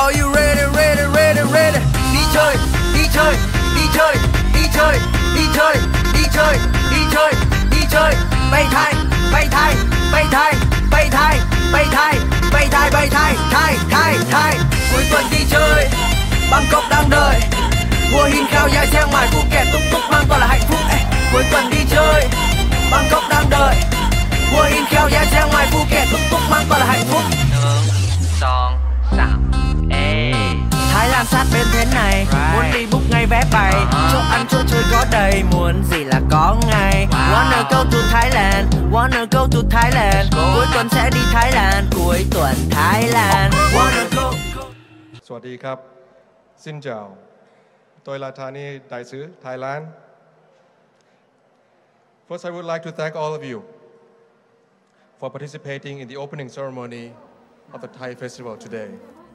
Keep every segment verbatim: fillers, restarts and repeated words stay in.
Are you ready, ready, ready, ready? Đi chơi, đi chơi, đi chơi, đi chơi, đi chơi, đi chơi, đi chơi, đi chơi. Bay thay, bay thay, bay thay, bay thay, bay thay, bay thay, bay thay, thay, thay, thay. Cuối tuần đi chơi, Bangkok đang đợi. Hua Hin Khao Yai Chiang Mai Phuket túc túc mang toàn là hạnh phúc. Ê, cuối tuần đi chơi, Bangkok đang đợi. Hua Hin Khao Yai Chiang Mai Phuket túc túc mang toàn là hạnh phúc. Song sạm ê Thái Lan sát bên thế này, right. Muốn đi book ngay vé bay, uh-huh. Chỗ ăn chỗ chơi có đầy, muốn gì là có ngay. Wow. Wanna go to Thailand, wanna go to Thailand. Cuối tuần sẽ đi Thái Lan, cuối tuần Thái Lan. Wanna go, go. สวัสดีครับ Xin chào. Tôi là Thani, đại sứ Thái Lan. First, I would like to thank all of you for participating in the opening ceremony of the Thai Festival today.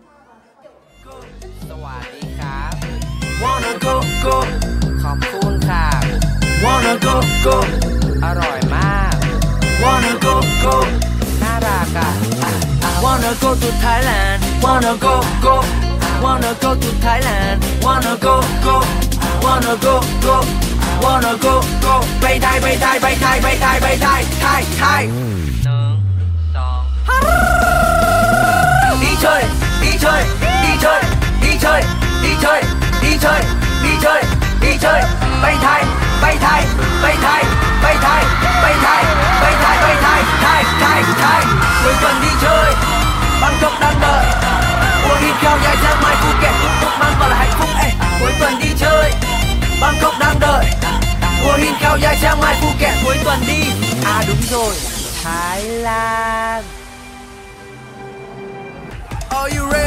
สวัสดีครับ Wanna go, go. ขอบคุณค่ะ Wanna go, go. อร่อยมาก Wanna go, go. น่ารักอ่ะ Wanna go to Thailand. Wanna go, go. Wanna go to Thailand. Wanna go, go. Wanna go, go. Wanna go, go. Bay Thai, bay Thai, bay Thai, bay Thai, bay Thai, Thai, Thai. หนึ่งสอง Đi chơi, đi chơi, đi chơi, đi chơi, đi chơi, đi chơi, đi chơi, đi chơi. Bay Thai, bay Thai, bay Thai, bay Thai, bay Thai, bay Thai, bay Thai, Thai, Thai, Thai. Cuối tuần đi chơi, Bangkok đang đợi. Hua Hin Khao Yai Chiang Mai Phuket túc túc mang toàn là hạnh phúc. Ê, cuối tuần đi chơi, Bangkok đang đợi. Hua Hin Khao Yai Chiang Mai Phuket cuối tuần đi. À đúng rồi, Thái Lan. Are you ready?